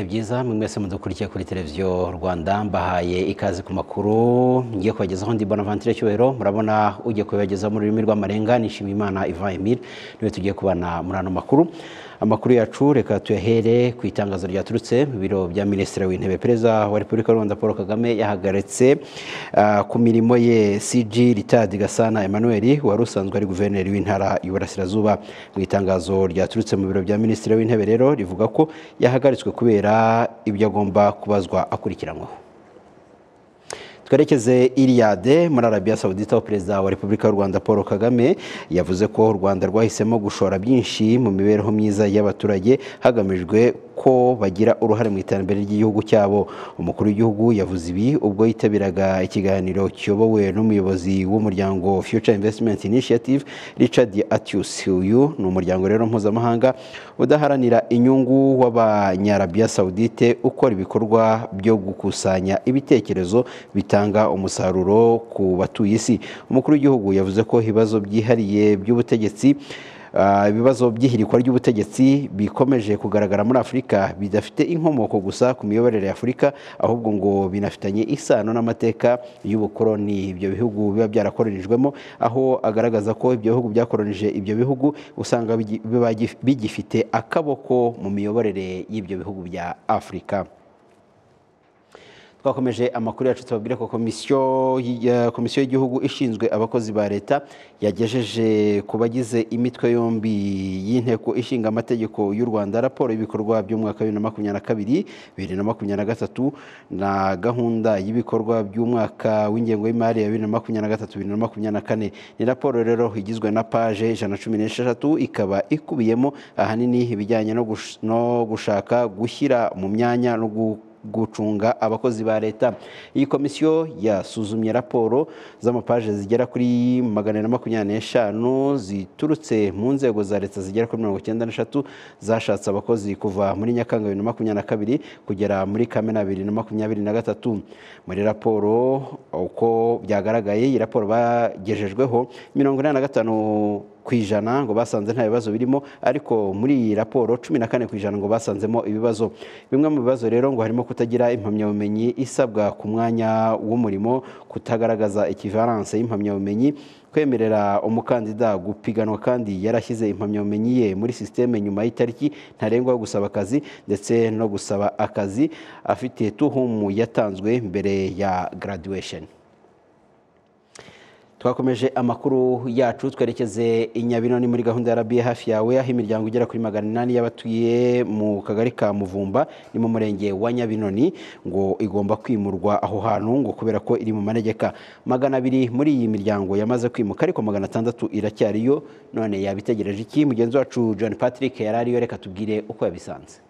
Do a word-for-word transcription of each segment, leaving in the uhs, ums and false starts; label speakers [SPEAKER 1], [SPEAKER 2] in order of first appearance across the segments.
[SPEAKER 1] byiza mwese mudukurikiye kuri televiziyo Rwanda mbahaye ikaze ku makuru ngiye kubagezaho ndi Bonaventure Cyubahiro murabona ugiye kubageza mu rurimi rw'amarenga Nishimiyimana Ivan Emile niwe tugiye kubana muri ano makuru. Amakuru yacu reka tuyahere ku itangazo ryaturutse mu biro bya Minisitiri w'Intebe. Perezida wa Repubulika y'u Rwanda Paul Kagame yahagaritse uh, ku mirimo ye C G Ritadi Gasana Emmanuel wari usanzwe ari guverineri w'intara y'Uburasirazuba. Mu itangazo ryaturutse mu biro bya Minisitiri w'Intebe rero rivuga ko yahagaritswe kubera ibyo agomba kubazwa akurikiranwaho. Twerekeze Iliade muri Arabia Saudita. Perezida wa Repubulika y'u Rwanda Paul Kagame yavuze ko u Rwanda rwahisemo gushora byinshi mu mibereho myiza y'abaturage hagamijwe ko bagira uruhare mu iterambere ry'igihugu cyabo. Umukuru w'igihugu yavuze ibi ubwo yitabiraga ikiganiro kiyobowe n'umuyobozi w'umuryango Future Investment Initiative Richard Atius. Uyu ni umuryango rero mpuzamahanga udaharanira inyungu w'Abanyarabia Saudite ukora ibikorwa byo gukusanya ibitekerezo bitanga umusaruro ku batuye isi. Umukuru w'igihugu yavuze ko ibibazo byihariye by'ubutegetsi ibibazo by'ihirikwa ry'ubutegetsi bikomeje kugaragara muri Afurika bidafite inkomoko gusa ku miyoborere ya Afurika ahubwo ngo binafitanye isano n'amateka y'ubukoloni ibyo bihugu biba byarakoronijwemo, aho agaragaza ko ibyo bihugu byakoronije ibyo bihugu usanga bigifite akaboko mu miyoborere y'ibyo bihugu bya Afurika. Twakomeje amakuru yacu tubabwire ko komisiyo komisiyo y'igihugu ishinzwe abakozi ba leta yagejeje ku bagize imitwe yombi y'inteko ishinga amategeko y'u Rwanda raporo y'ibikorwa by'umwaka wa bibiri na makumyabiri na kabiri bibiri na makumyabiri na gatatu na gahunda y'ibikorwa by'umwaka w'ingengo y'imari ya bibiri na makumyabiri na gatatu bibiri na makumyabiri na kane. Ni raporo rero igizwe na page ijana na cumi n'esheshatu ikaba ikubiyemo ahanini ibijyanye no gushaka gushyira mu myanya no gucunga abakozi ba leta. Iyi komisiyo yasuzumye raporo z'amapaje zigera kuri magana na makumyabiri n'eshanu ziturutse mu nzego za leta zigera kuri mirongo icyenda n'eshatu zashatse abakozi kuva muri Nyakanga bibiri na makumyabiri na kabiri kugera muri Kamena bibiri na makumyabiri na gatatu. Muri raporo uko byagaragaye iyi raporo bagejejweho mirongo inani na gatanu ku ijana ngo basanze nta bibazo birimo, ariko muri iyi raporo cumi na kane ku ijana ngo basanzemo ibibazo. Bimwe mu bibazo rero ngo harimo kutagira impamyabumenyi isabwa ku mwanya w'umurimo, kutagaragaza equivalence y'impamyabumenyi, kwemerera umukandida gupiganwa kandi yarashyize impamyabumenyi ye muri systeme nyuma y'itariki ntarengwa yo gusaba akazi, ndetse no gusaba akazi afite tuhumu yatanzwe mbere ya graduation. Twakomeje amakuru yacu twerekeze i Nyabinoni muri gahunda ya Arabiya hafi yawe, aho imiryango igera kuri magana inani y'abatuye mu kagari ka Muvumba ni mu murenge wa Nyabinoni ngo igomba kwimurwa aho hantu ngo kubera ko iri mu manegeka. Magana abiri muri iyi miryango yamaze kwimuka ariko magana atandatu iracyariyo. None yabitegereje iki? Mugenzi wacu John Patrick yarariyo, reka tubwire uko yabisanze.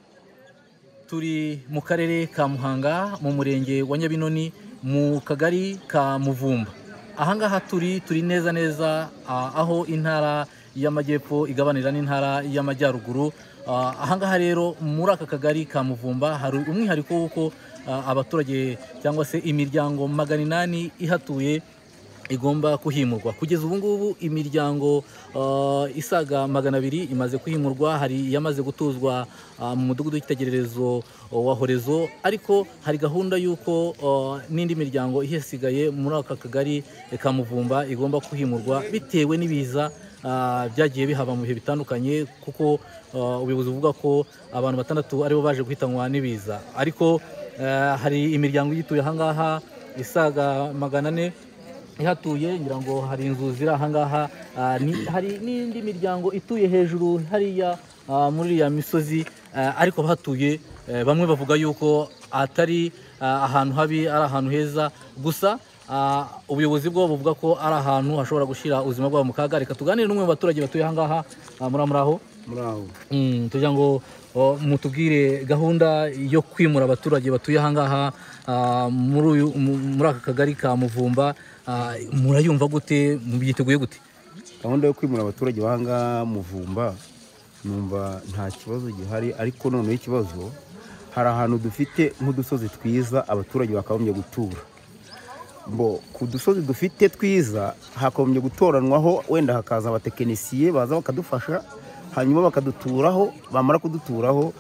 [SPEAKER 2] Turi mu karere ka Muhanga mu murenge wa Nyabinoni mu kagari ka Muvumba. Ahangaha turi turi neza neza aho intara y'amajyepfo igabanira n'intara y'amajyaruguru. Ahangaha rero muri aka kagari ka Muvumba hari umwihariko w'uko abaturage cyangwa se imiryango magana inani ihatuye igomba kuhimurwa. Kugeza ubu ngubu imiryango uh, isaga magana abiri imaze kuhimurwa. Hari yamaze gutuzwa uh, mu mudugudu w'itegererezo uh, wa Horezo, ariko hari gahunda y'uko uh, n'indi miryango ihesigaye muri aka kagari ka Muvumba igomba kuhimurwa bitewe n'ibiza uh, byagiye bihaba mu bihe bitandukanye, kuko uh, ubuyobozi buvuga ko abantu batandatu aribo baje guhitanwa n'ibiza, ariko uh, hari imiryango yituye ahangaha isaga magana ane ihatuye. Ngira ngo hari inzu ziri ahangaha, uh, ni, hari n'indi miryango ituye hejuru hariya uh, muri ya misozi, uh, ariko bahatuye uh, bamwe bavuga yuko atari uh, ahantu habi, ari ahantu heza gusa. Uh, ubuyobozi bwo buvuga ko ari ahantu hashobora gushyira ubuzima bwabo mu kaga. Reka tuganire n'umwe mu baturage batuye ahangaha. uh, muri muraho
[SPEAKER 3] muraho
[SPEAKER 2] mm, tugira ngo uh, mutubwire gahunda yo kwimura abaturage batuye ahangaha uh, muri muri aka kagari ka Muvumba. Uh, murayumva gute, mubyiteguye gute?
[SPEAKER 3] Gahunda yo kwimura abaturage bahanga Muvumba numva nta kibazo gihari, ariko noneho ikibazo hari ahantu dufite nk'udusozi twiza abaturage bakagombye gutura. Mbo ku dusozi dufite twiza hakombye gutoranwaho, wenda hakaza abatekinisiye baza bakadufasha, hanyuma bakaduturaho. Bamara kuduturaho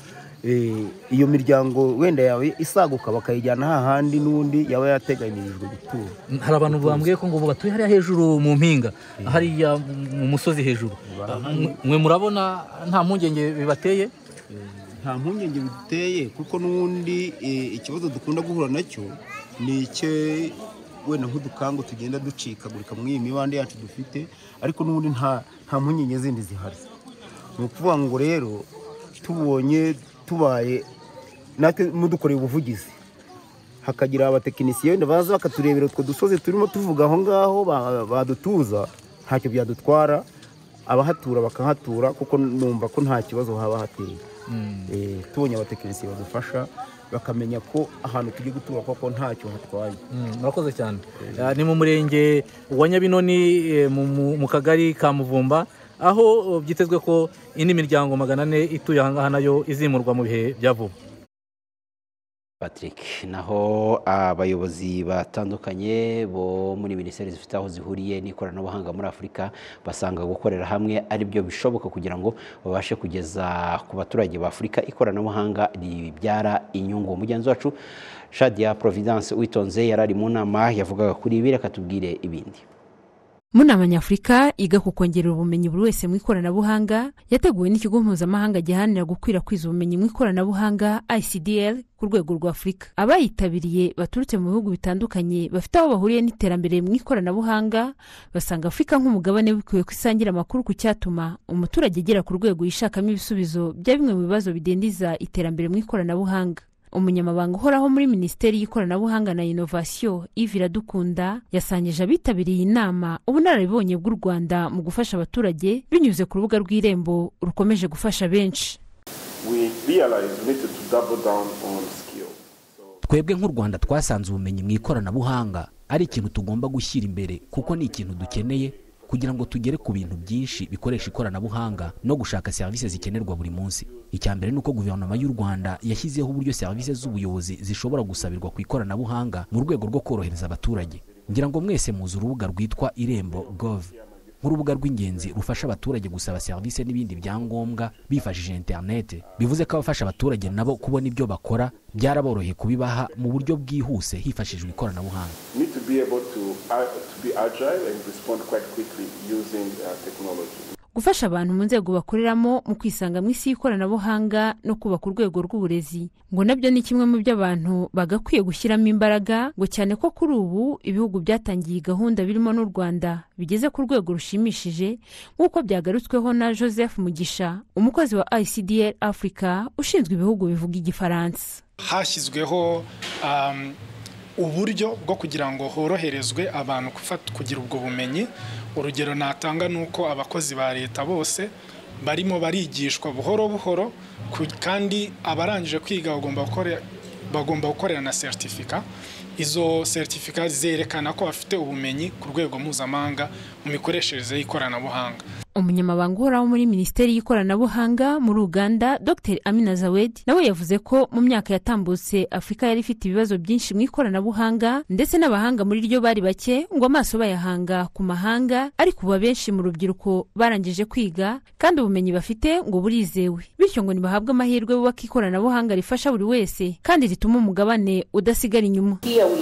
[SPEAKER 3] iyo miryango wenda yawe isaguka bakayijyana hahandi n'undi yaba yateganyirijwe gutura.
[SPEAKER 2] Hari abantu bambwiye ko ngo batuye hariya hejuru mu mpinga hariya mu musozi hejuru, mwe murabona nta mpungenge bibateye?
[SPEAKER 3] Nta mpungenge biteye kuko n'undi ikibazo dukunda guhura nacyo ni icyo wenda nk'udukango tugenda ducikagurika mu iyi mibande yacu dufite, ariko n'ubundi nta nta mpungenge zindi zihari. Ni ukuvuga ngo rero tubonye tubaye natwe mudukoreye ubuvugizi hakagira abatekinisiye wenda baza bakaturebera utwo dusozi turimo tuvuga aho ngaho badutuza, ntacyo byadutwara, abahatura bakahatura kuko numva ko nta kibazo haba hateye. Tubonye abatekinisiye badufasha bakamenya ko ahantu tugiye gutura koko ntacyo hatwaye.
[SPEAKER 2] Murakoze cyane. Ni mu murenge wa Nyabinoni mu kagari ka Muvumba, aho byitezwe ko indi miryango magana ane ituye ahangaha nayo izimurwa mu bihe bya vuba.
[SPEAKER 1] Patrick, naho abayobozi batandukanye bo muri minisiteri zifite aho zihuriye n'ikoranabuhanga muri Afurika basanga gukorera hamwe ari byo bishoboka kugira ngo babashe kugeza ku baturage ba Afurika ikoranabuhanga ribyara inyungu. Mugenzi wacu Shadia Providence Uwitonze yarari mu nama yavugaga kuri ibi, reka tubwire ibindi.
[SPEAKER 4] Munama Nyafurika iga ku kongerera ubumenyi buri wese mu ikoranabuhanga yateguwe n'ikigo mpuzamahanga giharanira gukwirakwiza ubumenyi mu ikoranabuhanga I C D L ku rwego rwa Afurika. Abayitabiriye baturutse mu bihugu bitandukanye bafite aho bahuriye n'iterambere mu ikoranabuhanga basanga Afurika nk'umugabane bikwiye kwisangira amakuru ku cyatuma umuturage agera ku rwego yishakamo ibisubizo bya bimwe mu bibazo bidindiza iterambere mu ikoranabuhanga. Umunyamabanga uhoraho muri Minisiteri y'Ikoranabuhanga na Innovation Yves Iradukunda yasangije abitabiriye inama ubunararibonye bw'u Rwanda mu gufasha abaturage binyuze ku rubuga rw'Irembo rukomeje gufasha benshi.
[SPEAKER 5] Twebwe nk'u Rwanda twasanze ubumenyi mu ikoranabuhanga ari ikintu tugomba gushyira imbere kuko ni ikintu dukeneye kugira ngo tugere ku bintu byinshi bikoresha ikoranabuhanga no gushaka serivisi zikenerwa buri munsi. Icyambere nuko guverinoma y'u Rwanda yashyizeho uburyo serivisi z'ubuyobozi zishobora gusabirwa ku ikoranabuhanga mu rwego rwo korohereza abaturage. Ngira ngo mwese muzi urubuga rwitwa Irembo Gov, nk'urubuga rw'ingenzi rufasha abaturage gusaba serivisi n'ibindi byangombwa bifashishije internet. Bivuze ko abafasha abaturage nabo kubona ibyo bakora byaraboroheye kubibaha mu buryo bwihuse hifashishijwe ikoranabuhanga.
[SPEAKER 4] Gufasha abantu mu nzego bakoreramo mu kwisanga mu isi y'ikoranabuhanga no kubaka urwego rw'uburezi ngo nabyo ni kimwe mu byo abantu bagakwiye gushyiramo imbaraga, ngo cyane ko kuri ubu ibihugu byatangiye gahunda birimo n'u Rwanda bigeze ku rwego rushimishije nk'uko byagarutsweho na Joseph Mugisha, umukozi wa I C D L Africa ushinzwe ibihugu bivuga igifaransa.
[SPEAKER 6] Hashyizweho um, uburyo bwo kugira ngo horoherezwe abantu kugira ubwo bumenyi. Urugero natanga nuko abakozi ba leta bose barimo barigishwa buhoro buhoro, kandi abarangije kwiga bagomba gukora bagomba gukorera na certificate. Izo certificate zerekana ko bafite ubumenyi ku rwego mpuzamahanga mu mikoreshereze y'ikoranabuhanga.
[SPEAKER 4] Umunyamabanga uhoraho muri Minisiteri y'Ikoranabuhanga muri Uganda Doctor Amina Zawed nawe yavuze ko mu myaka yatambutse Afurika yari ifite ibibazo byinshi mu ikoranabuhanga ndetse n'abahanga muri ryo bari bake, ngo amaso bayahanga ku mahanga, ariko ubu benshi mu rubyiruko barangije kwiga kandi ubumenyi bafite ngo burizewe, bityo ngo nibahabwe amahirwe bubaka ikoranabuhanga rifasha buri wese kandi rituma umugabane udasigara inyuma.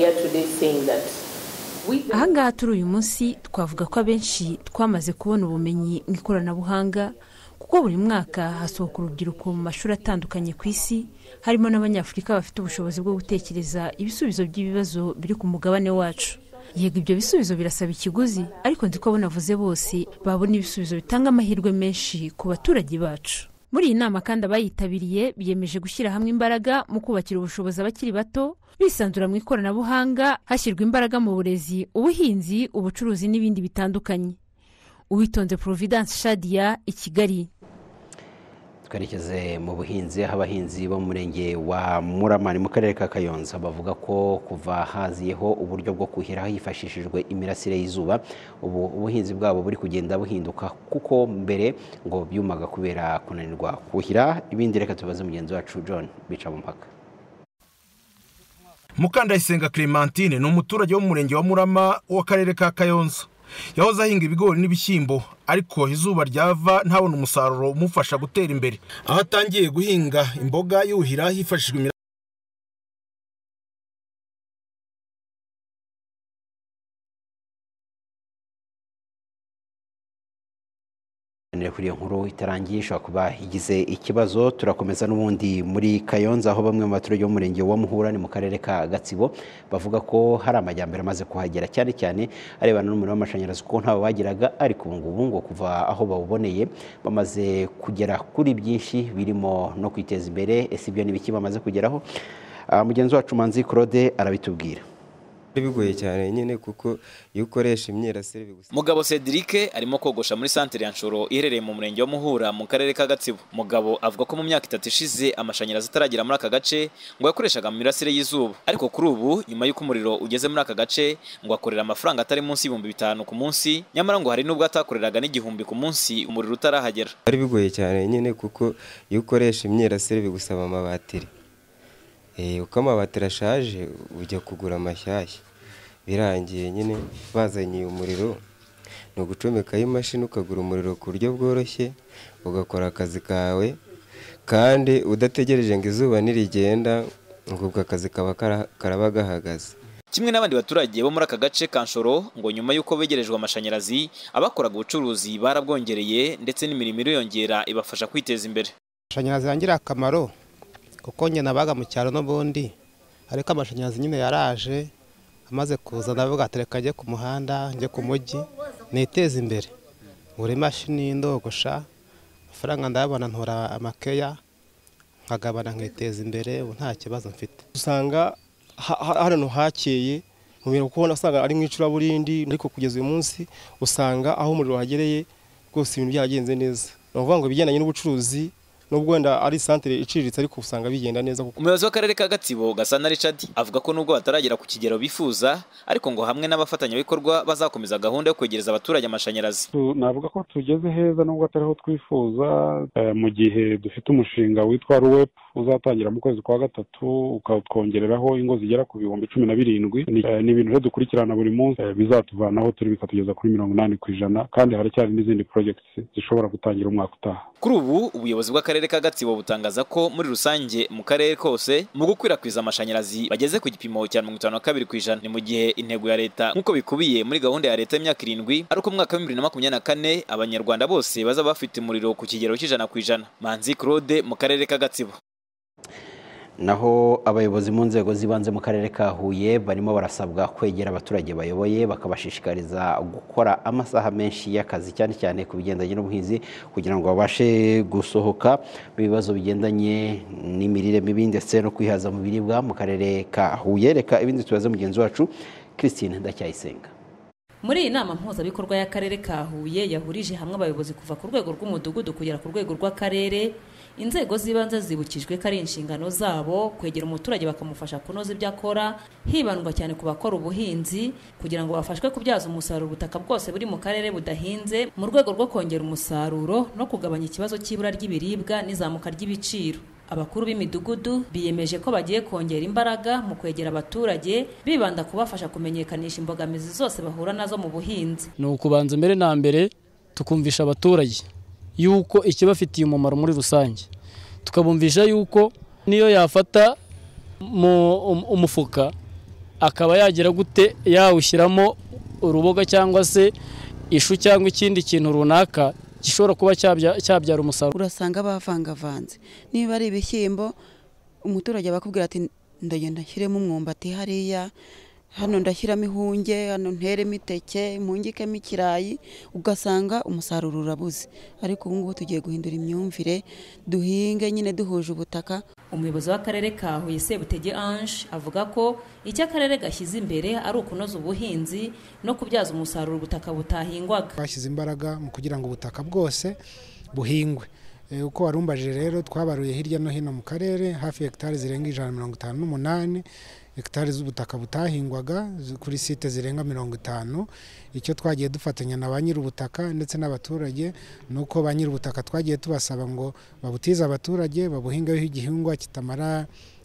[SPEAKER 4] Ahangaha turi uyu munsi twavuga ko abenshi twamaze kubona ubumenyi mu ikoranabuhanga kuko buri mwaka hasohoka urubyiruko mu mashuri atandukanye ku isi, harimo n'Abanyafurika bafite ubushobozi bwo gutekereza ibisubizo by'ibibazo biri ku mugabane wacu. Yego ibyo bisubizo birasaba ikiguzi, ariko ndiko abo navuze bose babona ibisubizo bitanga amahirwe menshi ku baturage bacu. Muri iyi nama kandi abayitabiriye biyemeje gushyira hamwe imbaraga mu kubakira ubushobozi abakiri bato bisanzura mu ikoranabuhanga, hashyirwa imbaraga mu burezi, ubuhinzi, ubucuruzi n'ibindi bitandukanye. Uwitonze Providence Shadia, i Kigali.
[SPEAKER 1] Twerekeze mu buhinzi, aho abahinzi bo mu murenge wa Muramani mu karere ka Kayonza bavuga ko kuva haziyeho uburyo bwo kuhira hifashishijwe imirasire y'izuba, ubu ubuhinzi bwabo buri kugenda buhinduka kuko mbere ngo byumaga kubera kunanirwa kuhira. Ibindi reka tubaze mugenzi wacu John Bicamumpaka.
[SPEAKER 7] Mukandayisenga Clementine ni umuturage wo mu murenge wa Murama w'akarere ka Kayonza. Yahoze ahinga ibigori n'ibishyimbo, ariko izuba ryava ntabona umusaruro umufasha gutera imbere. Aho atangiye guhinga imboga yuhira hifashishwa
[SPEAKER 1] kuri iyo nkuru itarangiye ishobora kuba igize ikibazo. Turakomeza n'ubundi muri Kayonza aho bamwe mu baturage b'umurenge wa Muhura ni mu karere ka Gatsibo bavuga ko hari amajyambere amaze kuhagera cyane cyane arebana n'umuriro w'amashanyarazi kuko ntawe bagiraga, ariko ubu ngubu ngo kuva aho bawuboneye bamaze kugera kuri byinshi birimo no kwiteza imbere. Ese ibyo ni biki bamaze kugeraho? Mugenzi wacu Manzi Claude arabitubwira.
[SPEAKER 8] Bigoye cyane nyine kuko iyo ukoresha imyirasire bigusa.
[SPEAKER 9] Mugabo Cedric arimo kogosha muri centre ya Nshoro iherereye mu murenge wa Muhura mu karere ka Gatsibo. Mugabo avuga ko mu myaka itatu ishize amashanyarazi ataragira muri aka gace ngo yakoreshaga mu mirasire y'izuba, ariko kuri ubu nyuma y'uko umuriro ugeze muri aka gace ngo akorera amafaranga atari munsi y'ibihumbi bitanu ku munsi, nyamara ngo hari n'ubwo atakoreraga n'igihumbi ku munsi umuriro utarahagera.
[SPEAKER 8] Ari bigoye cyane nyine kuko iyo ukoresha imyirasire bigusaba amabatiri. Eh uko amabatiri ashaje ujya kugura amashyashya, birangiye nyine bazanye umuriro no gucomekaho imashini ukagura umuriro ku buryo bworoshye ugakora akazi kawe kandi udategereje ngo izuba nirigenda ngo akazi kaba karaba gahagaze.
[SPEAKER 9] Kimwe n'abandi baturage bo muri aka gace ka Nshoro ngo nyuma y'uko begerejwe amashanyarazi abakoraga ubucuruzi barabwongereye ndetse n'imirimo iriyongera ibafasha kwiteza imbere.
[SPEAKER 10] Amashanyarazi yangira akamaro kuko njye nabaga mu cyaro n'ubundi, ariko amashanyarazi nyine yaraje amaze kuza ndavuga atereka ajye ku muhanda njye ku mujyi niteze imbere, ngura imashini ndogosha amafaranga ndabona ntora amakeya nkagabana nkiteza imbere, ubu nta kibazo mfite.
[SPEAKER 11] Usanga hano hakeye mu bintu kuko nasanga ari mw'icuraburindi, ariko kugeza uyu munsi usanga aho umuriro hagereye rwose ibintu byagenze neza. Ni ukuvuga ngo ibigendanye n'ubucuruzi nubwo wenda ari santere iciriritse ariko usanga bigenda neza.
[SPEAKER 9] Umuyobozi w'akarere ka Gatsibo Gasana Richard avuga ko nubwo bataragera ku kigero bifuza, ariko ngo hamwe n'abafatanyabikorwa bazakomeza gahunda yo kwegereza abaturage amashanyarazi.
[SPEAKER 12] Navuga ko tugeze heza nubwo atariho twifuza, mu gihe dufite umushinga witwa Ruwep uzatangira mu kwezi kwa gatatu ukatwongereraho ingo zigera ku bihumbi cumi na birindwi. Ni ibintu dukurikirana buri munsi bizatuvanaho turi bikatugeza kuri mirongo inani ku ijana, kandi haracyari n'izindi projects zishobora gutangira umwaka utaha.
[SPEAKER 9] Kuri ubu ubuyobozi bw'akarere ka Gatsibo butangaza ko muri rusange mu karere kose mu gukwirakwiza amashanyarazi bageze ku gipimo cya mirongo itanu na kabiri ku ijana. Ni mu gihe intego ya leta nk'uko bikubiye muri gahunda ya leta y'imyaka irindwi ari uko mu mwaka wa bibiri na makumyabiri na kane abanyarwanda bose bazaba bafite umuriro ku kigero cy'ijana ku ijana. Manzi Claude mu karere ka Gatsibo.
[SPEAKER 1] Naho abayobozi mu nzego zibanze mu karere ka Huye barimo barasabwa kwegera abaturage bayoboye bakabashishikariza gukora amasaha menshi y'akazi cyane cyane ku bigendanye n'ubuhinzi kugira ngo babashe gusohoka ibibazo bigendanye n'imirire mibi ndetse no kwihaza mu biribwa mu karere ka Huye. Reka ibindi tubaze mugenzi wacu Christine Ndacyayisenga.
[SPEAKER 13] Muri iyi nama mpuzabikorwa y'akarere ka Huye yahurije hamwe abayobozi kuva ku rwego rw'umudugudu kugera ku rwego rw'akarere, inzego zibanze zibukijwe ko ari inshingano zabo kwegera umuturage bakamufasha kunoza ibyo akora, hibandwa cyane ku bakora ubuhinzi kugira ngo bafashwe kubyaza umusaruro ubutaka bwose buri mu karere budahinze mu rwego rwo kongera umusaruro no kugabanya ikibazo cy'ibura ry'ibiribwa n'izamuka ry'ibiciro. Abakuru b'imidugudu biyemeje ko bagiye kongera imbaraga mu kwegera abaturage bibanda kubafasha kumenyekanisha imbogamizi zose bahura nazo mu buhinzi.
[SPEAKER 14] Ni ukubanza mbere na mbere tukumvisha abaturage yuko ikibafitiye umumaro muri rusange, tukabumvisha yuko niyo yafata umufuka akaba yagira gute yawushyiramo uruboga cyangwa se ishu cyangwa ikindi kintu runaka gishobora kuba cyabyara umusaruro.
[SPEAKER 15] Urasanga bavangavanze, niba ari ibishyimbo umuturage bakubwira ati ndagenda nshyiremo umwumbati hariya, hano ndashyiramo ihunge, hano nteremo iteke, impungikemo ikirayi, ugasanga umusaruro urabuze. Ariko ubu ngubu tugiye guhindura imyumvire duhinge nyine duhuje ubutaka.
[SPEAKER 13] Umuyobozi w'akarere ka Huye Sebutege Ange avuga ko icyo akarere gashyize imbere ari ukunoza ubuhinzi no kubyaza umusaruro ubutaka butahingwaga.
[SPEAKER 16] Twashyize imbaraga mu kugira ngo ubutaka bwose buhingwe. Uko warumbaje rero twabaruye hirya no hino mu karere hafi hegitari zirenga ijana na mirongo itanu n'umunani hegitari z'ubutaka butahingwaga kuri site zirenga mirongo itanu. Icyo twagiye dufatanya na ba nyir'ubutaka ndetse n'abaturage nuko ba nyir'ubutaka twagiye tubasaba ngo babutize abaturage babuhingaho igihingwa kitamara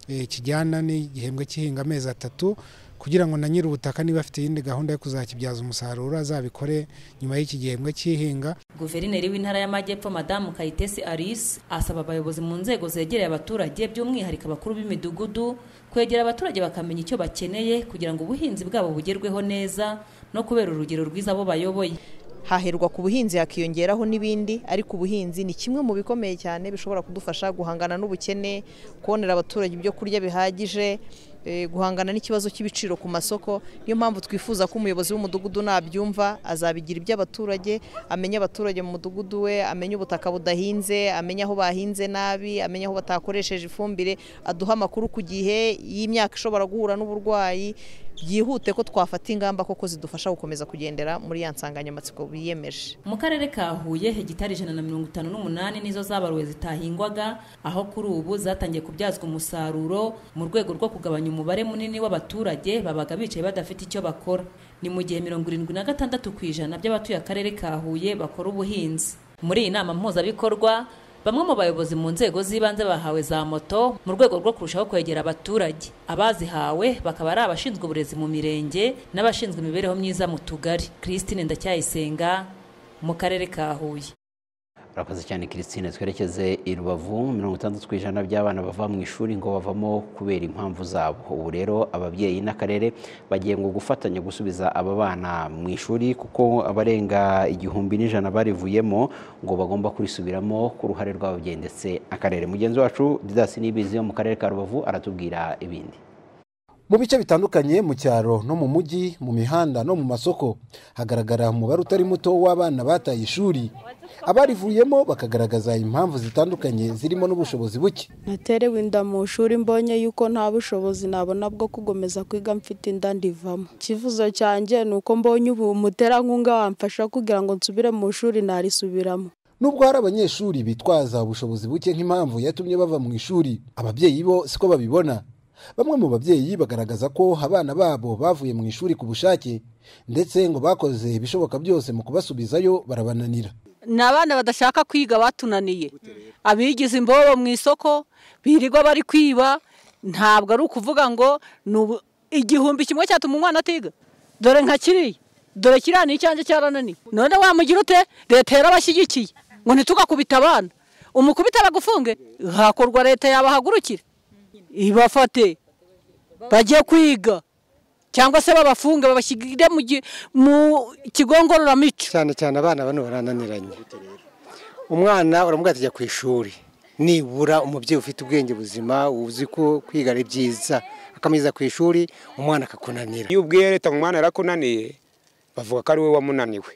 [SPEAKER 16] kijyana n'igihembwe cy'ihinga amezi atatu kugira ngo na nyiri ubutaka niba afite iyindi gahunda yo kuzakibyaza umusaruro azabikore nyuma y'iki gihembwe cy'ihinga.
[SPEAKER 13] Guverineri w'Intara y'Amajyepfo Madamu Kayitesi Alice asaba abayobozi mu nzego zegereye abaturage by'umwihariko abakuru b'imidugudu kwegera abaturage bakamenya icyo bakeneye kugira ngo ubuhinzi bwabo bugerweho neza no kubera urugero rwiza abo bayoboye.
[SPEAKER 17] Haherwa ku buhinzi hakiyongeraho n'ibindi, ariko ubuhinzi ni kimwe mu bikomeye cyane bishobora kudufasha guhangana n'ubukene, kubonera abaturage ibyo kurya bihagije, guhangana n'ikibazo cy'ibiciro ku masoko. Niyo mpamvu twifuza ko umuyobozi w'umudugudu nabyumva azabigira iby'abaturage, amenya abaturage mu mudugudu we, amenya ubutaka budahinze, amenya aho bahinze nabi, amenya aho batakoresheje ifumbire, aduha amakuru ku gihe y'imyaka ishobora guhura n'uburwayi, byihute ko twafata ingamba koko zidufasha gukomeza kugendera muri ya nsanganyamatsiko biyemeje.
[SPEAKER 13] Mu karere ka Huye hegitari ijana na mirongo itanu n'umunani nizo zabaruwe zitahingwaga, aho kuri ubu zatangiye kubyazwa umusaruro mu rwego rwo kugabanya umubare munini w'abaturage babaga bicaye badafite icyo bakora. Ni mu gihe mirongo irindwi na gatandatu ku ijana by'abatuye akarere ka Huye bakora ubuhinzi. Muri iyi nama mpuzabikorwa bamwe mu bayobozi mu nzego z'ibanze bahawe za moto mu rwego rwo kurushaho kwegera abaturage. Abazihawe bakaba ari abashinzwe uburezi mu mirenge n'abashinzwe imibereho myiza mu tugari. Christine Ndacyayisenga mu karere ka Huye.
[SPEAKER 1] Urakoze cyane Christine. Twerekeze i Rubavu. mirongo itandatu ku ijana by'abana bava mu ishuri ngo bavamo kubera impamvu zabo. Ubu rero ababyeyi n'akarere bagiye ngo gufatanya gusubiza aba bana mu ishuri kuko abarenga igihumbi n'ijana barivuyemo ngo bagomba kurisubiramo ku ruhare rw'ababyeyi ndetse akarere. Mugenzi wacu Didas Nibizi yo mu karere ka Rubavu aratubwira ibindi.
[SPEAKER 18] Mu bice bitandukanye mu cyaro no mu mujyi, mu mihanda no mu masoko hagaragara umubare utari muto w'abana bataye ishuri. Abarivuyemo bakagaragaza impamvu zitandukanye zirimo n'ubushobozi buke.
[SPEAKER 19] Naterewe inda mu ishuri mbonye yuko nta bushobozi nabona bwo kugomeza kwiga mfite inda ndivamo. Ikifuzo cyanjye ni uko mbonye ubu umuterankunga wamfasha kugira ngo nsubire mu ishuri narisubiramo.
[SPEAKER 18] Nubwo hari abanyeshuri bitwaza ubushobozi buke nk'impamvu yatumye bava mu ishuri, ababyeyi bo siko babibona. Bamwe mu babyeyi bagaragaza ko abana babo bavuye mu ishuri ku bushake ndetse ngo bakoze ibishoboka byose mu kubasubizayo barabananira.
[SPEAKER 20] Ni abana badashaka kwiga batunaniye, abigize imbobo mu isoko birirwa bari kwiba. Ntabwo ari ukuvuga ngo igihumbi kimwe cyatuma umwana atiga. Dore nka kiriya, dore kiriya ni icyanjye cyarananiye. None wamugira ute? Leta yarabashyigikiye ngo ntitugakubita abana. Umukubita bagufunge, hakorwa leta yabahagurukira ibafate bajye kwiga cyangwa se babafunge babashyigire mu kigo ngororamicyo.
[SPEAKER 21] Cyane cyane abana bano barananiranye. Umwana uramubwira ati jya ku ishuri, nibura umubyeyi ufite ubwenge buzima uzi ko kwiga ari byiza akameza ku ishuri, umwana akakunanira.
[SPEAKER 22] Iyo ubwiye leta ngo umwana yarakunaniye bavuga ko ari we wamunaniwe,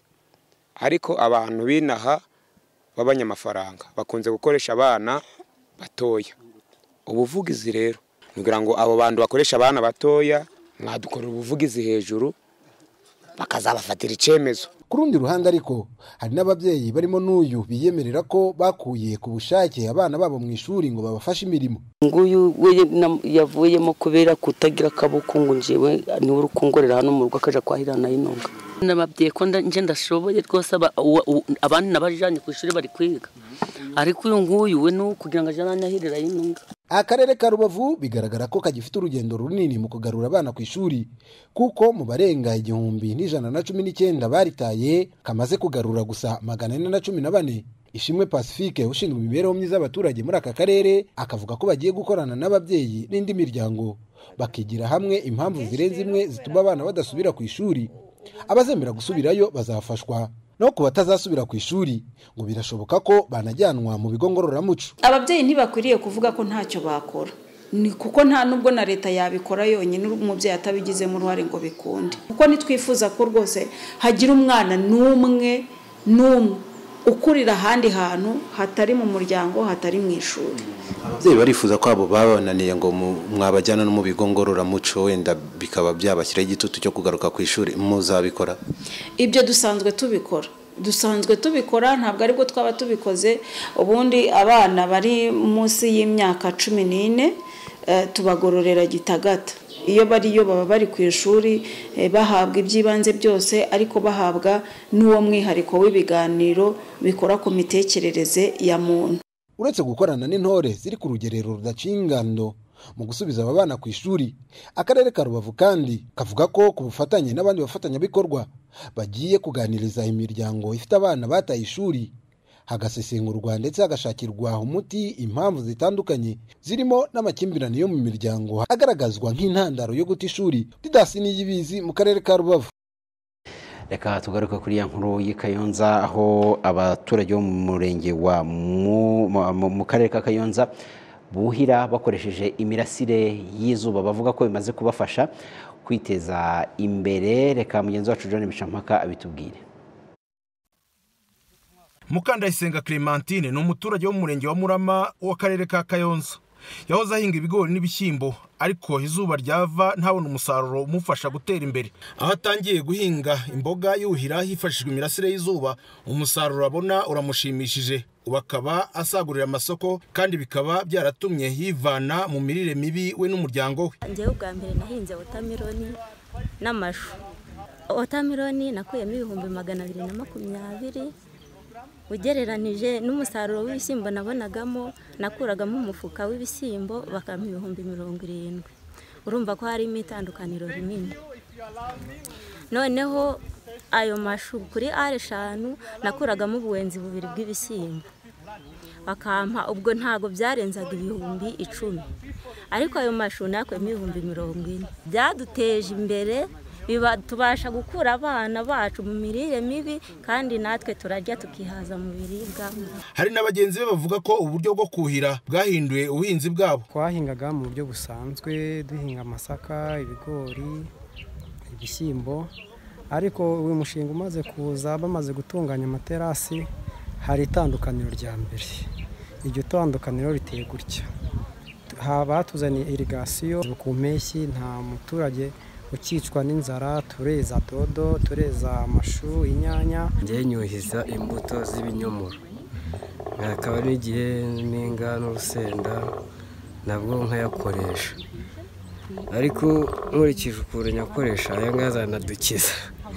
[SPEAKER 22] ariko abantu binaha b'abanyamafaranga bakunze gukoresha abana batoya. Ubuvugizi rero kugira ngo abo bantu bakoresha abana batoya mwadukorera ubuvugizi hejuru bakazabafatira icemezo.
[SPEAKER 18] Ku rundi ruhande ariko hari n'ababyeyi barimo n'uyu biyemerera ko bakuye ku bushake abana babo mu ishuri ngo babafashe imirimo.
[SPEAKER 23] Nguyu we yavuyemo kubera kutagira akaboko ngo njewe ni urukongorera hano mu rugo akaja kwahirana y'inonga. Nababwiye ko nje ndashoboye rwose abandi nabajanye ku ishuri bari kwiga, ariko uyu nguyu we no kugira ngo ajana ahirira y'inonga.
[SPEAKER 18] Akarere ka Rubavu bigaragara ko kagifite urugendo runini mu kugarura abana ku ishuri kuko mu barenga igihumbi n'ijana na cumi n'icyenda baritaye kamaze kugarura gusa magana ane na cumi na bane. Ishimwe Pacifique ushinzwe imibereho myiza y'abaturage muri aka karere akavuga ko bagiye gukorana n'ababyeyi n'indi miryango bakigira hamwe impamvu zirenze imwe zituma abana badasubira ku ishuri. Abazemera gusubirayo bazafashwa, no ku batazasubira ku ishuri ngo birashoboka ko banajyanwa mu bigo ngororamuco.
[SPEAKER 24] Ababyeyi ntibakwiriye kuvuga ko ntacyo bakora, ni kuko nta nubwo na leta yabikora yonyine umubyeyi atabigizemo uruhare ngo bikunde. Kuko nitwifuza ko rwose hagira umwana n'umwe n'umwe ukurira ahandi hantu hatari mu muryango, hatari mu ishuri.
[SPEAKER 25] Ababyeyi barifuza ko abo babananiye ngo mwabajyana no mu bigo ngororamuco wenda bikaba byabashyiraho igitutu cyo kugaruka ku ishuri, muzabikora?
[SPEAKER 24] Ibyo dusanzwe tubikora dusanzwe tubikora ntabwo aribwo twaba tubikoze. Ubundi abana bari munsi y'imyaka cumi n'ine tubagororera Gitagata. Iyo bariyo baba bari ku ishuri bahabwa iby'ibanze byose, ariko bahabwa n'uwo mwihariko w'ibiganiro bikora ku mitekerereze ya muntu.
[SPEAKER 18] Uretse gukorana n'intore ziri ku rugerero rudaciye ingando mu gusubiza aba bana ku ishuri. Akarere ka Rubavu kandi kavuga ko ku bufatanye n'abandi bafatanyabikorwa bagiye kuganiriza imiryango ifite abana bataye ishuri, hagasesengurwa ndetse hagashakirwa umuti impamvu zitandukanye zirimo n'amakimbirane yo mu miryango agaragazwa nk'intandaro yo guta ishuri. Didasi Niyibizi mu karere ka Rubavu.
[SPEAKER 1] Reka tugaruka kuri ya nkuru y'i Kayonza, aho abaturage bo mu murenge wa mu karere ka Kayonza buhira bakoresheje imirasire y'izuba, bavuga ko bimaze kubafasha kwiteza imbere. Reka mugenzi wacu John Bishampaka abitubwire.
[SPEAKER 7] Mukandayisenga Clementine ni umuturage wo mu murenge wa Murama w'akarere ka Kayonza. Yahoze ahinga ibigori n'ibishyimbo, ariko izuba ryava ntabona umusaruro umufasha gutera imbere. Aho atangiye guhinga imboga yuhira hifashishwa imirasire y'izuba, umusaruro abona uramushimishije, bakaba asagurira amasoko kandi bikaba byaratumye yivana mu mirire mibi we n'umuryango we.
[SPEAKER 2] Njyewe ubwa mbere nahinze watermelon n'amashu. Watermelon nakuyemo ibihumbi magana abiri na makumyabiri. Ugereranije n'umusaruro w'ibishyimbo nabonagamo, nakuragamo umufuka w'ibishyimbo bakampa ibihumbi mirongo irindwi. Urumva ko harimo itandukaniro rinini. Noneho ayo mashu kuri ari eshanu nakuragamo ubuwenzi bubiri bw'ibishyimbo, bakampa ubwo ntago byarenzaga ibihumbi icumi, ariko ayo mashu nakwemo ibihumbi mirongo ine. Byaduteje imbere, biba tubasha gukura abana bacu mu mirire mibi kandi natwe turajya tukihaza mu biribwa.
[SPEAKER 7] Hari n'abagenzi be bavuga ko uburyo bwo kuhira bwahinduye ubuhinzi bwabo.
[SPEAKER 3] Twahingaga mu buryo busanzwe duhinga amasaka, ibigori, ibishyimbo, ariko uyu mushinga umaze kuza bamaze gutunganya amaterasi hari itandukaniro rya mbere. Iryo tandukaniro riteye gutya: haba tuzaniye irigasiyo ku mpeshyi, nta muturage ukicwa n'inzara, tureza dodo, tureza amashu, inyanya.
[SPEAKER 8] Njye nyuhiza imbuto z'ibinyomoro, akaba n'igihe mpinga n'urusenda nabwo nkayakoresha, ariko nkurikije ukuntu nyakoresha aya ngaya azanadukiza.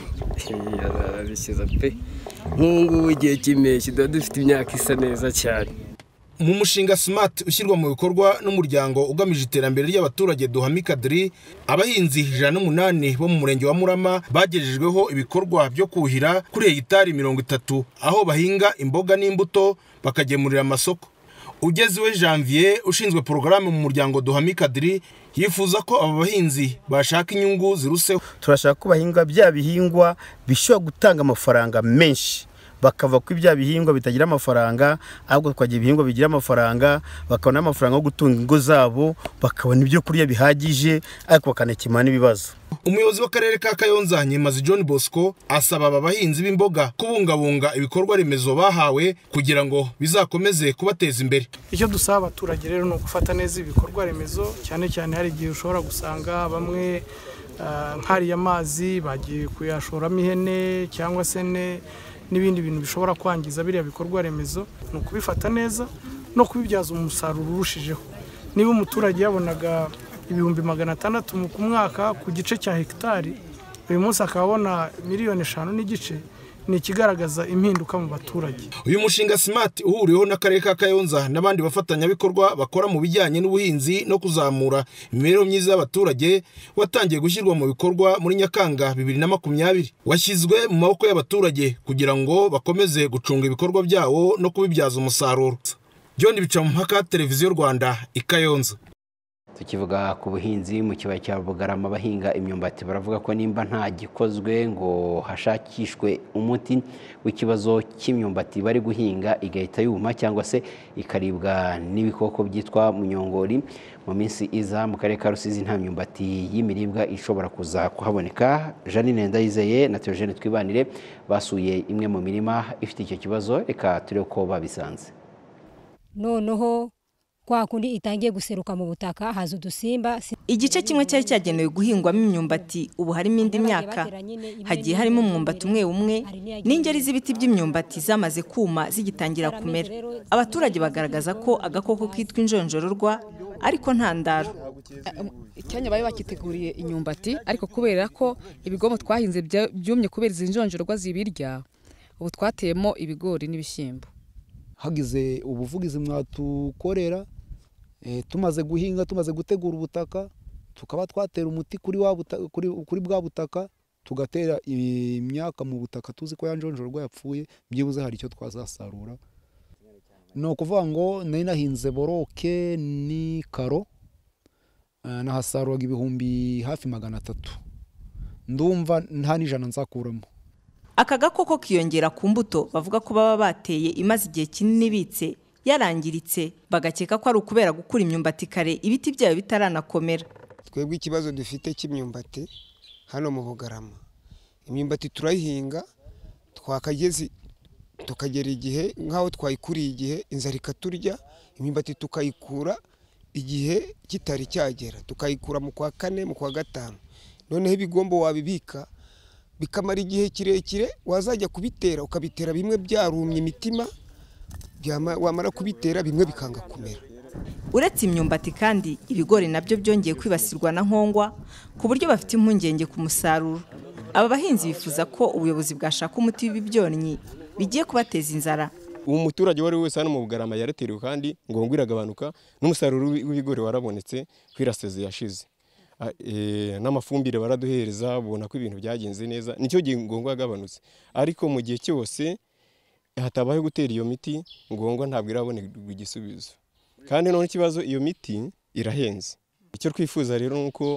[SPEAKER 8] Azanadukiza pe, nk'ubu ngubu igihe cy'impeshyi tuba dufite imyaka isa neza cyane.
[SPEAKER 7] Mu mushinga Smart ushyirwa mu bikorwa n'umuryango ugamije iterambere ry'abaturage Duhami Kadri, abahinzi ijana n'umunani bo mu murenge wa Murama bagejejweho ibikorwa byo kuhira kuri hegitari mirongo itatu, aho bahinga imboga n'imbuto bakagemurira amasoko. Ugeziwe Janvier ushinzwe porogaramu mu muryango Duhami Kadri yifuza ko aba bahinzi bashaka inyungu ziruseho.
[SPEAKER 4] Turashaka ko bahinga bya bihingwa bishobora gutanga amafaranga menshi, bakava ku ibya bihingwa bitagira amafaranga, ahubwo twagiye ibihingwa bigira amafaranga, bakabona amafaranga yo gutunga ingo zabo, bakabona ibyo kurya bihagije, ariko bakanakemura n'ibibazo.
[SPEAKER 7] Umuyobozi w'akarere ka Kayonza Nyemazi John Bosco asaba aba bahinzi b'imboga kubungabunga ibikorwa remezo bahawe kugira ngo bizakomeze kubateza imbere.
[SPEAKER 5] Icyo dusaba abaturage rero no gufata neza ibikorwa remezo, cyane cyane hari igihe ushobora gusanga bamwe nk'ariya amazi bagiye kuyashoramo ihene cyangwa se ne n'ibindi bintu bishobora kwangiza biriya bikorwa remezo. Ni ukubifata neza no kubibyaza umusaruro urushijeho. Niba umuturage yabonaga ibihumbi magana atandatu ku mwaka ku gice cya hegitari, uyu munsi akabona miliyoni eshanu n'igice, ni ikigaragaza impinduka mu baturage.
[SPEAKER 7] Uyu mushinga Smart uhuriweho n'akarere ka Kayonza n'abandi bafatanyabikorwa bakora mu bijyanye n'ubuhinzi no kuzamura imibereho myiza y'abaturage watangiye gushyirwa mu bikorwa muri Nyakanga bibiri na makumyabiri. Washyizwe mu maboko y'abaturage kugira ngo bakomeze gucunga ibikorwa byawo no kubibyaza umusaruro. John Bicamumpaka, Televiziyo Rwanda, i Kayonza.
[SPEAKER 1] Tukivuga ku buhinzi mu kibaya cya Bugarama, bahinga imyumbati baravuga ko nimba nta gikozwe ngo hashakishwe umuti w'ikibazo cy'imyumbati bari guhinga igahita yuma cyangwa se ikaribwa n'ibikoko byitwa munyongori, mu minsi iza mu karere ka Rusizi nta myumbati y'imiribwa ishobora kuza kuhaboneka. Janine Ndayizeye na Theogene Twibanire basuye imwe mu mirima ifite icyo kibazo, reka turebe ko babisanze.
[SPEAKER 6] Noneho kwa kundi itangiye guseruka mu butaka haza udusimba.
[SPEAKER 26] Igice kimwe cyari cyagenewe guhingwamo imyumbati ubu harimo indi myaka, hagiye harimo umwumbati umwe umwe n'ingeri z'ibiti by'imyumbati zamaze kuma zigitangira kumera. Abaturage bagaragaza ko agakoko kitwa injonjororwa ariko nta ndaro.
[SPEAKER 27] Icyanya baye bakiteguriye imyumbati, ariko kubera ko ibigomo twahinze byumye kubera izi njonjororwa zibirya, ubu twateyemo ibigori n'ibishyimbo.
[SPEAKER 28] Hagize ubuvugizi mwatukorera
[SPEAKER 9] tumaze guhinga tumaze gutegura ubutaka tukaba twatera umuti kuri wa butaka, kuri, kuri bwa butaka tugatera imyaka mu butaka tuzi ko yanjonjorwa yapfuye byibuze hari icyo twazasarura. ni ukuvuga ngo nari nahinze boroke ni karo nahasaruraga ibihumbi hafi magana atatu ndumva nta n'ijana nzakuramo.
[SPEAKER 26] Aka gakoko kiyongera ku mbuto bavuga ko baba bateye imaze igihe kinini ibitse yarangiritse bagakeka ko ari ukubera gukura imyumbati kare ibiti byayo bitaranakomera.
[SPEAKER 10] Twebwe ikibazo dufite cy'imyumbati hano mu Bugarama, imyumbati turayihinga twakageze tukagera igihe nk'aho twayikuriye igihe inzara ikaturya, imyumbati tukayikura igihe kitari cyagera, tukayikura mu kwa kane mu kwa gatanu, noneho ibigombo wabibika bikamara igihe kirekire, wazajya kubitera ukabitera bimwe byarumye imitima, wamara kubitera bimwe bikanga kumera.
[SPEAKER 26] Uretse imyumbati kandi ibigori nabyo byongeye kwibasirwa na nkongwa ku buryo bafite impungenge ku musaruro. Aba bahinzi bifuza ko ubuyobozi bwashaka umuti w'ibyonnyi bigiye kubateza inzara.
[SPEAKER 11] Uwo muturage wari wese hano mu Bugarama yareterewe kandi ngongwa iragabanuka, n'umusaruro w'ibigori warabonetse kwiraseze yashize. E, n'amafumbire baraduhereza ubona ko ibintu byagenze neza, nicyo gihe ngongwa yagabanutse. Ariko mu gihe cyose hatabaye gutera iyo miti ngongwa ntabwo irabonerwa igisubizo. Kandi none ikibazo iyo miti irahenze. Icyo twifuza rero nuko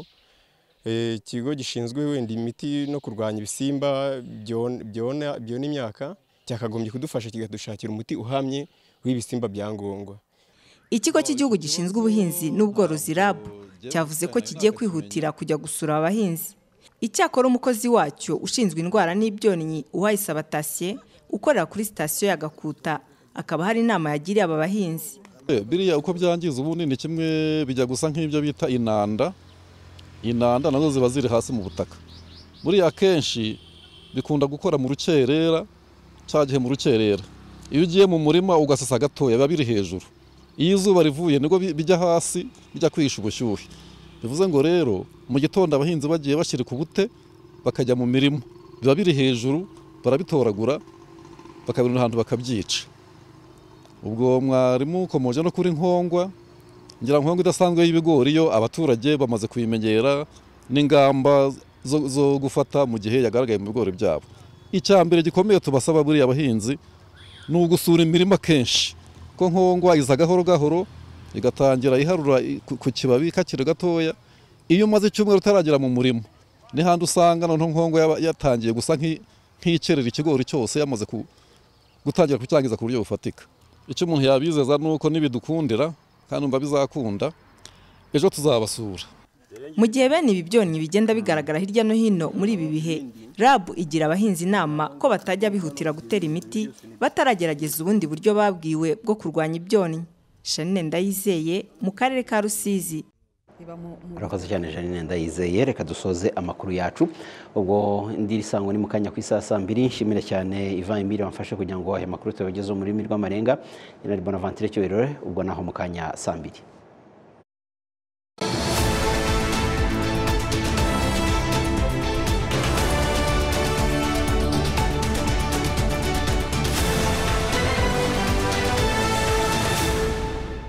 [SPEAKER 11] ikigo gishinzwe wenda imiti no kurwanya ibisimba byona byona imyaka cyakagombye kudufasha kigadushakira umuti uhamye w'ibisimba bya ngongwa.
[SPEAKER 26] Ikigo cy'igihugu gishinzwe ubuhinzi n'ubworozi R A B cyavuze ko kigiye kwihutira kujya gusura abahinzi. Icyakora umukozi wacyo ushinzwe indwara n'ibyonnyi Uwayisaba Tasye ukorera kuri sitasiyo ya Gakuta akaba hari inama yagiriye aba bahinzi.
[SPEAKER 12] Biriya uko byangiza ubundi ni kimwe bijya gusa nk'ibyo bita inanda. Inanda nazo ziba ziri hasi mu butaka. Buriya kenshi bikunda gukora mu rukerera cyagihe mu rukerera. Iyo ugiye mu murima ugasasa gatoya biba biri hejuru. Iyo izuba rivuye niko bijya hasi bijya kwisha ubushyuhe. Bivuze ngo rero mu gitondo abahinzi bagiye bashyira ku bute bakajya mu mirimo. Biba biri hejuru barabitoragura bakabiruna ahantu bakabyica. Ubwo mwarimu komoje no kuri nkongwa ngira nkongwa idasanzwe y'ibigori yo abaturage bamaze kuyimenyera n'ingamba zo, zo gufata mu gihe yagaragaye mu bigori byabo. Icyambere gikomeye tubasaba buri abahinzi ni ugusura imirima kenshi ko nkongwa iza gahoro gahoro igatangira iharura ku kibabi kakiri gatoya. Iyo umaze icyumweru utaragera mu murimo ni handi usanga none nkongwa yatangiye gusa nk'icerera ikigori cyose yamaze gutangira kucyangiza ku buryo bufatika. Icyo umuntu yabizeza nuko nibidukundira kandi umva bizakunda ejo tuzabasura.
[SPEAKER 26] Mu gihe bene ibi byonnyi bigenda bigaragara hirya no hino muri ibi bihe, R A B igira abahinzi inama ko batajya bihutira gutera imiti bataragerageza ubundi buryo babwiwe bwo kurwanya ibyonnyi. Janine Ndayizeye mu karere ka Rusizi.
[SPEAKER 1] Urakoze cyane Janine Ndayizeye, reka dusoze amakuru yacu. Ubwo ndiri sango ni mukanya ku isaa saa mbiri. Nshimira cyane Ivan Emile wamfashe kugira ngo aya makuru tubagezeho muri rw'amarenga. Ni Bonaventure Cyobero, ubwo naho mukanya saa mbiri.